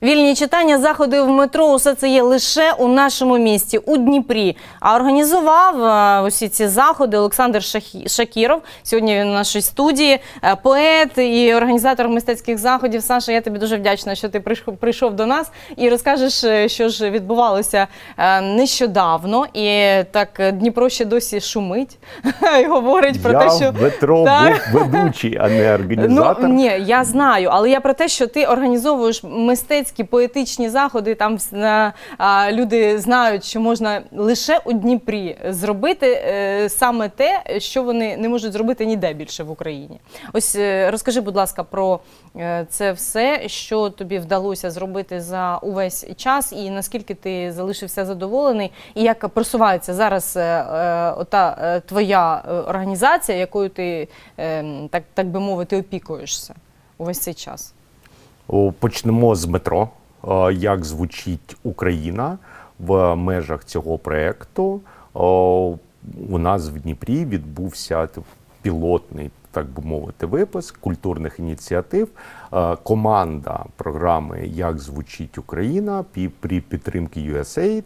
Вільні читання, заходи в метро – усе це є лише у нашому місті, у Дніпрі. А організував усі ці заходи Олександр Шакіров. Сьогодні він у нашій студії. Поет і організатор мистецьких заходів. Саша, я тобі дуже вдячна, що ти прийшов до нас і розкажеш, що ж відбувалося нещодавно. І так Дніпро ще досі шумить і говорить про те, що... Я в метро був ведучий, а не організатор. Ну, ні, я знаю, але я про те, що ти організовуєш мистецькі, поетичні заходи, там люди знають, що можна лише у Дніпрі зробити саме те, що вони не можуть зробити ніде більше в Україні. Ось розкажи, будь ласка, про це все, що тобі вдалося зробити за увесь час і наскільки ти залишився задоволений, і як просувається зараз ота твоя організація, якою ти, так би мовити, опікуєшся увесь цей час. Почнемо з метро. Як звучить Україна в межах цього проєкту. У нас в Дніпрі відбувся пілотний, так би мовити, випуск культурних ініціатив. Команда програми «Як звучить Україна» при підтримці USAID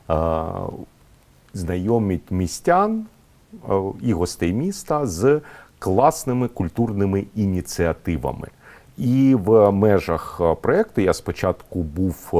знайомить містян і гостей міста з класними культурними ініціативами. І в межах проєкту я спочатку був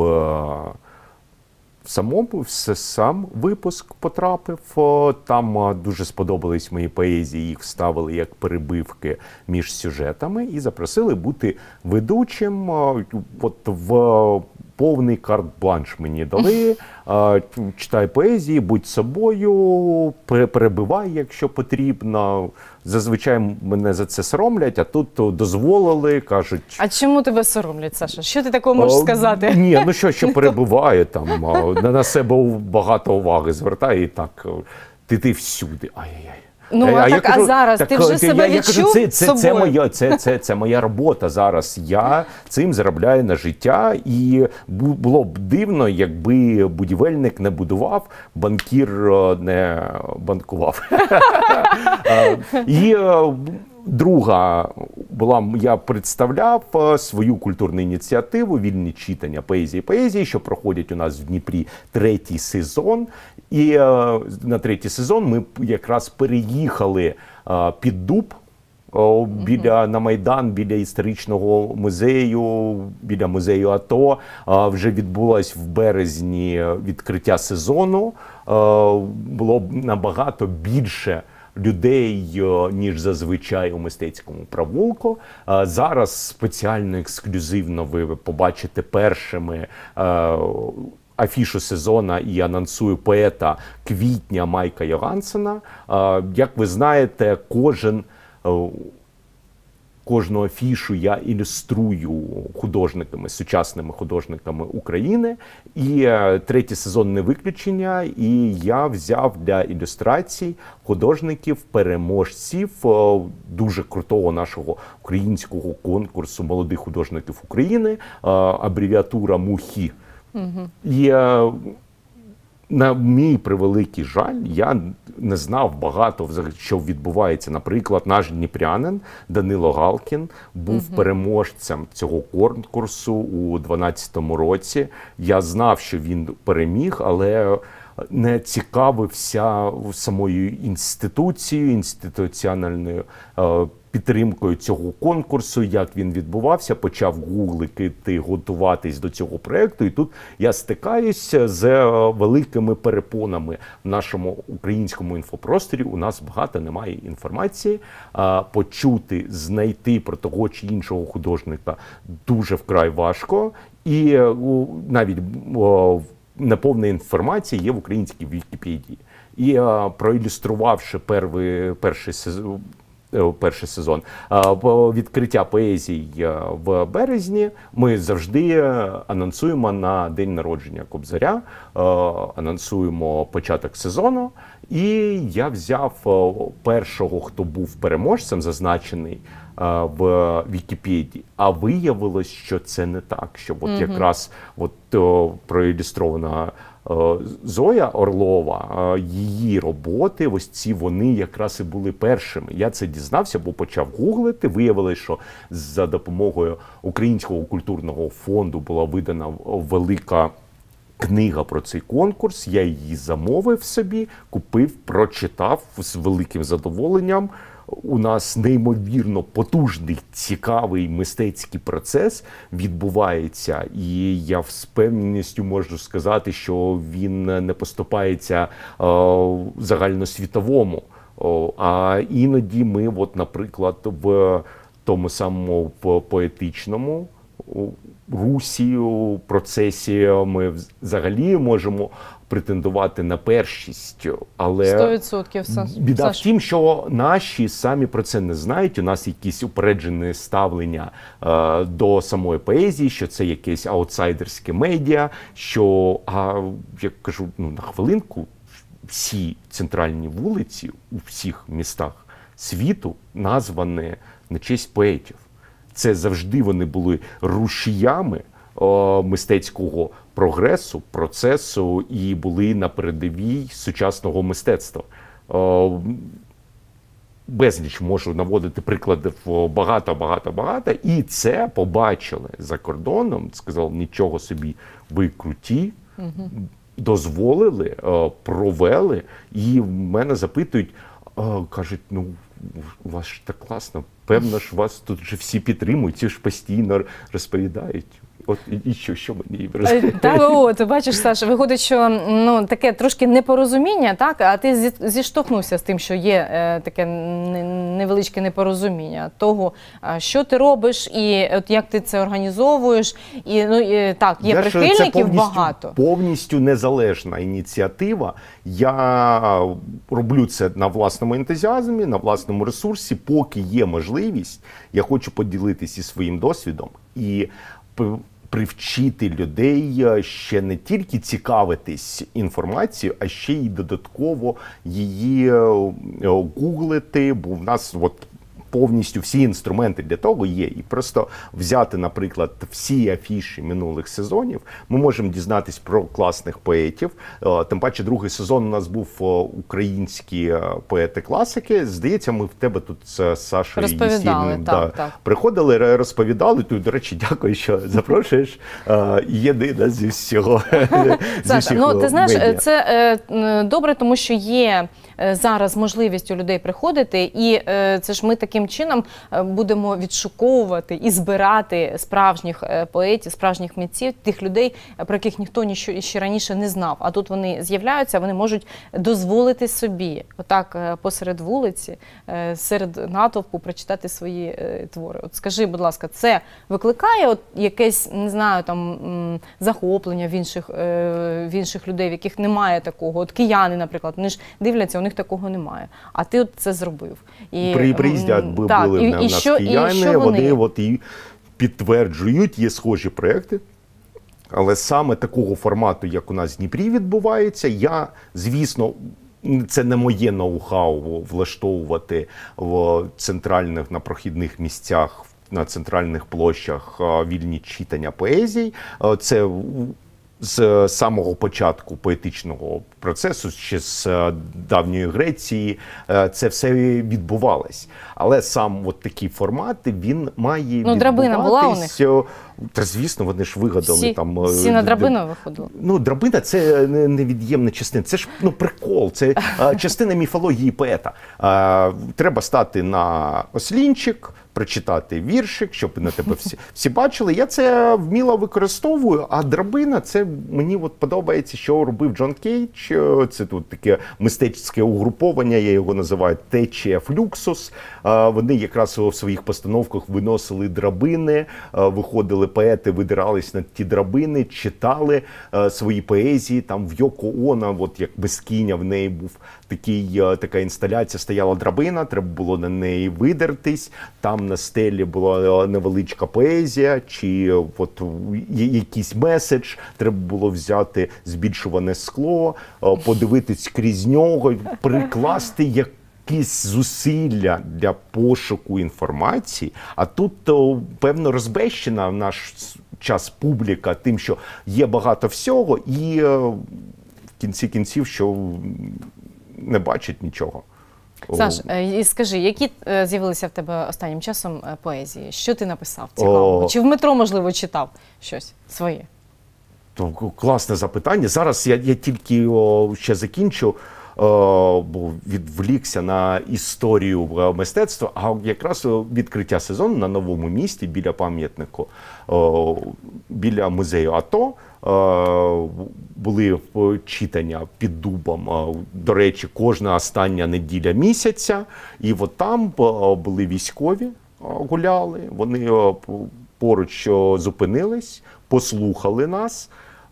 сам випуск потрапив. Там дуже сподобались мої поезії, їх вставили як перебивки між сюжетами і запросили бути ведучим. От в повний карт-бланш мені дали. Читай поезії, будь собою, перебивай, якщо потрібно. Зазвичай мене за це соромлять, а тут дозволили, кажуть... А чому тебе соромлять, Саша? Що ти такого можеш сказати? Ні, ну що перебиває, там, на себе багато уваги звертає і так, ти всюди, ай-яй-яй. Ну, а зараз ти вже себе відчув собою? Це моя робота зараз. Я цим заробляю на життя. І було б дивно, якби будівельник не будував, банкір не банкував. І друга була, я представляв свою культурну ініціативу «Вільні читання поезії», що проходять у нас в Дніпрі 3-й сезон. І на 3-й сезон ми якраз переїхали під Дуб, на Майдан, біля історичного музею, біля музею АТО. Вже відбулось в березні відкриття сезону. Було набагато більше людей, ніж зазвичай у мистецькому провулку. Зараз спеціально ексклюзивно ви побачите першими афішу сезону і анонсую поета квітня Майка Йогансена. Як ви знаєте, кожну афішу я ілюструю художниками, сучасними художниками України. І 3-й сезон не виключення. І я взяв для ілюстрацій художників-переможців дуже крутого нашого українського конкурсу молодих художників України, абревіатура МУХІ. І на мій превеликий жаль, я не знав багато, що відбувається. Наприклад, наш дніпрянин Данило Галкін був переможцем цього конкурсу у 2012 році. Я знав, що він переміг, але не цікавився самою інституцією, інституціональною підтримкою цього конкурсу, як він відбувався, почав гуглити, готуватись до цього проєкту. І тут я стикаюся з великими перепонами в нашому українському інфопросторі. У нас багато немає інформації. Почути, знайти про того чи іншого художника дуже вкрай важко. І навіть неповна інформація є в українській Вікіпедії. І проілюструвавши перший сезон відкриття поезій в березні, ми завжди анонсуємо на день народження Кобзаря, анонсуємо початок сезону. І я взяв першого, хто був переможцем, зазначений в Вікіпедії, а виявилось, що це не так, що от якраз проілюстрована Зоя Орлова, її роботи, ось ці вони якраз і були першими. Я це дізнався, бо почав гуглити. Виявилось, що за допомогою Українського культурного фонду була видана велика книга про цей конкурс. Я її замовив собі, купив, прочитав з великим задоволенням. У нас неймовірно потужний, цікавий мистецький процес відбувається, і я з певністю можу сказати, що він не поступається загальносвітовому. А іноді ми, от, наприклад, в тому самому поетичному русі, у процесі ми взагалі можемо претендувати на першість, але 100%. біда в тім, що наші самі про це не знають. У нас якісь упереджене ставлення до самої поезії, що це якесь аутсайдерське медіа, що, я кажу, на хвилинку, всі центральні вулиці у всіх містах світу названі на честь поетів. Це завжди вони були рушіями мистецького прогресу, процесу і були на передовій сучасного мистецтва. Безліч можу наводити прикладів багато. І це побачили за кордоном, сказали, нічого собі, ви круті, дозволили, провели. І в мене запитують, кажуть, ну, у вас ж так класно, певно ж вас тут вже всі підтримують, ці ж постійно розповідають. От і що мені розповідає? Так, от, бачиш, Саша, виходить, що таке трошки непорозуміння, так, а ти зіштовхнувся з тим, що є таке невеличке непорозуміння того, що ти робиш і от як ти це організовуєш. І, так, є прихильників багато. Повністю незалежна ініціатива. Я роблю це на власному ентузіазмі, на власному ресурсі, поки є можливість. Я хочу поділитися зі своїм досвідом і привчити людей ще не тільки цікавитись інформацією, а ще й додатково її гуглити, бо в нас от повністю всі інструменти для того є. І просто взяти, наприклад, всі афіші минулих сезонів, ми можемо дізнатись про класних поетів. Тим паче, другий сезон у нас був українські поети-класики. Здається, ми в тебе тут з Сашою Єсільним приходили, розповідали. Тут, до речі, дякую, що запрошуєш. Єдина зі всього. Саша, ну ти знаєш, це добре, тому що є зараз можливість у людей приходити, і це ж ми таким чином будемо відшуковувати і збирати справжніх поетів, справжніх митців, тих людей, про яких ніхто ще раніше не знав. А тут вони з'являються, вони можуть дозволити собі отак посеред вулиці, серед натовпу прочитати свої твори. От скажи, будь ласка, це викликає от якесь, не знаю, там захоплення в інших людей, в яких немає такого? От кияни, наприклад, вони ж дивляться, у них такого немає. А ти от це зробив. І приїздять, були в нас кияни, вони от і підтверджують, є схожі проекти. Але саме такого формату, як у нас в Дніпрі відбувається, я, звісно, це не моє ноу-хау влаштовувати в центральних, на прохідних місцях, на центральних площах вільні читання поезій. Це з самого початку поетичного процесу, ще з давньої Греції, це все відбувалось. Але сам от такий формат, він має відбуватись. Драбина була у них? Та, звісно, вони ж вигадали. Всі на драбину виходили? Драбина – це невід'ємна частина. Це ж прикол, це частина міфології поета. Треба стати на ослінчик, прочитати віршик, щоб на тебе всі бачили. Я це вміло використовую, а драбина – це мені от подобається, що робив Джон Кейдж. Це тут таке мистецьке угруповання, я його називаю течія флюксус. Вони якраз у своїх постановках виносили драбини, виходили поети, видирались на ті драбини, читали свої поезії. Там в Йоко Оно, от як Безкіня, в неї був така інсталяція, стояла драбина, треба було на неї видертись. Там на стелі була невеличка поезія, чи от якийсь меседж, треба було взяти збільшуване скло, подивитись крізь нього, прикласти якісь зусилля для пошуку інформації. А тут, певно, розбещена наш час публіка тим, що є багато всього, і в кінці кінців, що не бачить нічого. Саш, і скажи, які з'явилися в тебе останнім часом поезії? Що ти написав цікавого? Чи в метро, можливо, читав щось своє? Класне запитання. Зараз я тільки ще закінчу, бо відволікся на історію мистецтва, а якраз відкриття сезону на новому місті біля пам'ятнику, біля музею АТО, були читання під дубом. До речі, кожна остання неділя місяця. І от там були військові, гуляли, вони поруч зупинились, послухали нас,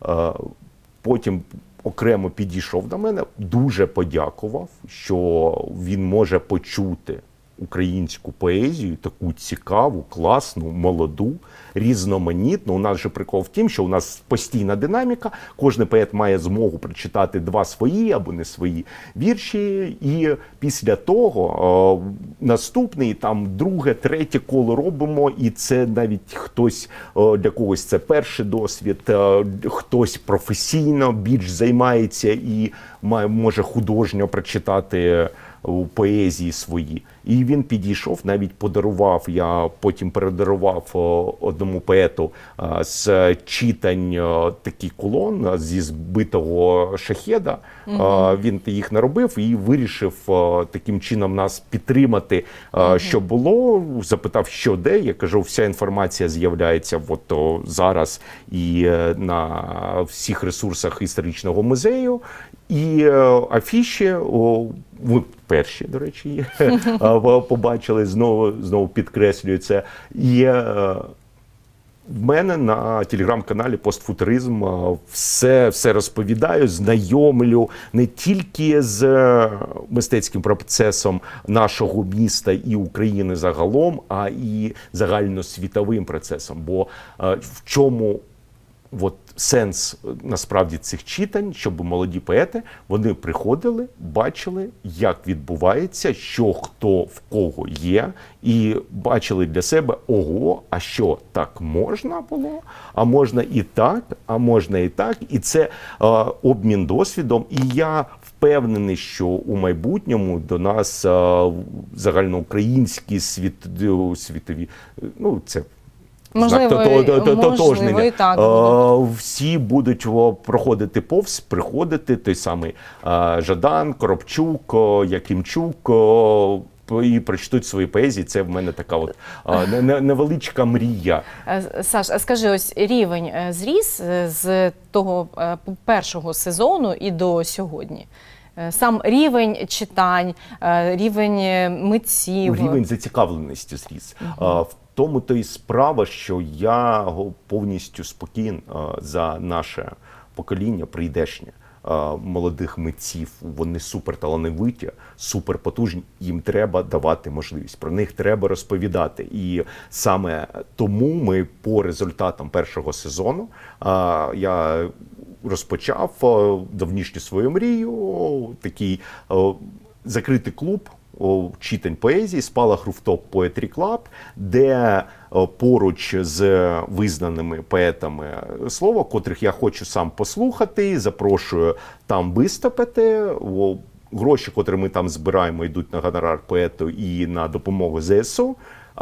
потім окремо підійшов до мене, дуже подякував, що він може почути українську поезію, таку цікаву, класну, молоду, різноманітну. У нас же прикол в тім, що у нас постійна динаміка, кожен поет має змогу прочитати 2 свої або не свої вірші, і після того наступний, там, друге, третє коло робимо, і це навіть хтось, для когось це перший досвід, хтось професійно більш займається і може художньо прочитати у поезії свої. І він підійшов, навіть подарував, я потім передарував одному поету з читань такий кулон зі збитого шахеда. Він їх наробив і вирішив таким чином нас підтримати, що було. Запитав, що де. Я кажу, вся інформація з'являється от зараз і на всіх ресурсах історичного музею. І афіші, ви перші, до речі, побачили, знову підкреслюю це. І в мене на телеграм-каналі «Постфутуризм» все розповідаю, знайомлю не тільки з мистецьким процесом нашого міста і України загалом, а і загальносвітовим процесом. Бо в чому сенс насправді цих читань, щоб молоді поети, вони приходили, бачили, як відбувається, що хто в кого є, і бачили для себе, ого, а що, так можна було? А можна і так, а можна і так. І це обмін досвідом. І я впевнений, що у майбутньому до нас загальноукраїнські світові, це можливо, і так буде. Всі будуть проходити повз, приходити, той самий Жадан, Коробчук, Якимчук, і прочитають свої поезії. Це в мене така невеличка мрія. Саш, а скажи, ось рівень зріс з того першого сезону і до сьогодні? Сам рівень читань, рівень митців? Рівень зацікавленості зріс. В тому то і справа, що я повністю спокійний за наше покоління прийдешнє. Молодих митців, вони суперталановиті, суперпотужні, їм треба давати можливість, про них треба розповідати. І саме тому ми по результатам першого сезону я розпочав давнішню свою мрію, такий закритий клуб читань поезії «Спалах Руфтоп Poetry Club», де поруч з визнаними поетами слова, котрих я хочу сам послухати, запрошую там виступити. Гроші, котрі ми там збираємо, йдуть на гонорар поету і на допомогу ЗСУ.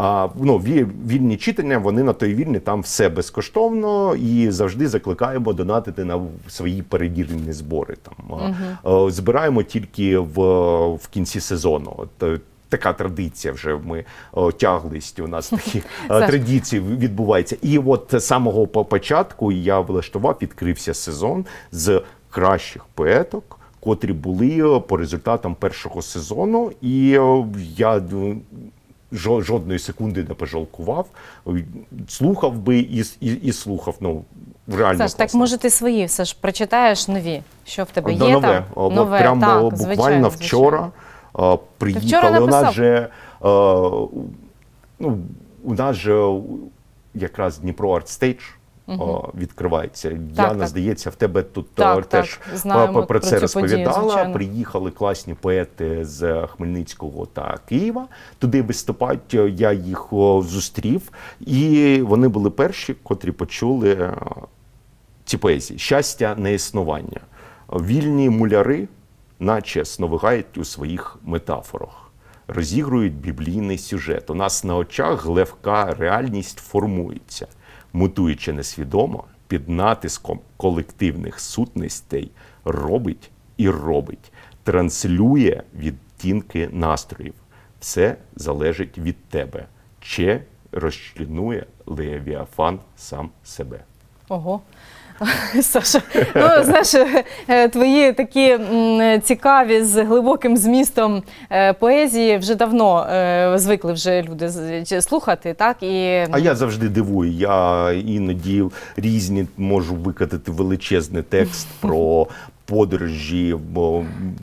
Вільні читання, вони на той вільні, там все безкоштовно, і завжди закликаємо донатити на свої передірні збори. Збираємо тільки в кінці сезону. Така традиція вже, ми тяглість, у нас такі традиції відбуваються. І от з самого початку я влаштував, відкрився сезон з кращих поеток, котрі були по результатам першого сезону, і я жодної секунди не пожалкував, слухав би і слухав. Реально Саш, так може ти свої все ж прочитаєш нові? Що в тебе є нове. там? Нове, прямо так, буквально звичайно. вчора приїхали. Вчора у нас же якраз Дніпро Арт Стейдж відкривається. Так, Яна, так. здається, в тебе тут Так, теж знаємо про це про цю подію, розповідала. звичайно. Приїхали класні поети з Хмельницького та Києва. Туди виступають, я їх зустрів, і вони були перші, котрі почули ці поезії. «Щастя не існування». Вільні муляри, наче сновигають у своїх метафорах, розігрують біблійний сюжет. У нас на очах легка реальність формується, мутуючи несвідомо, під натиском колективних сутностей, робить і робить, транслює відтінки настроїв. Все залежить від тебе. Чи розчленує Левіафан сам себе. Ого. Саша, ну, знаєш, твої такі цікаві, з глибоким змістом поезії вже давно звикли вже люди слухати, так? А я завжди дивую, я іноді різні можу викатати величезний текст про подорожі в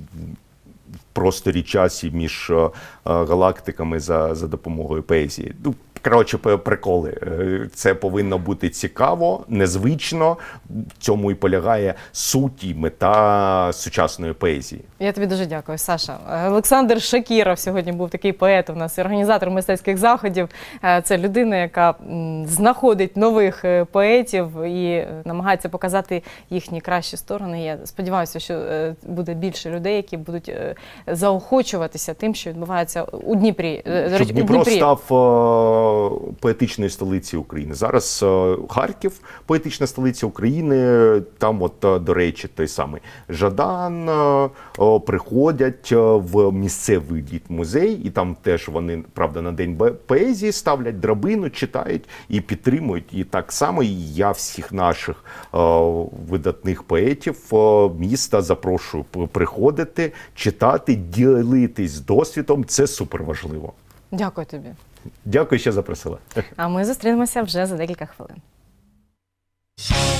просторі часі між галактиками за допомогою поезії. Ну, коротше, приколи. Це повинно бути цікаво, незвично. В цьому і полягає суть і мета сучасної поезії. Я тобі дуже дякую, Саша. Олександр Шакіров сьогодні був такий поет у нас, організатор мистецьких заходів. Це людина, яка знаходить нових поетів і намагається показати їхні кращі сторони. Я сподіваюся, що буде більше людей, які будуть заохочуватися тим, що відбувається у Дніпрі. Щоб Дніпро став поетичної столиці України. Зараз Харків – поетична столиця України. Там, от, до речі, той самий Жадан приходять в місцевий дітмузей, і там теж вони, правда, на День поезії ставлять драбину, читають і підтримують. І так само і я всіх наших видатних поетів міста запрошую приходити, читати, ділитись досвідом. Це суперважливо. Дякую тобі. Дякую, що запросила. А ми зустрінемося вже за декілька хвилин.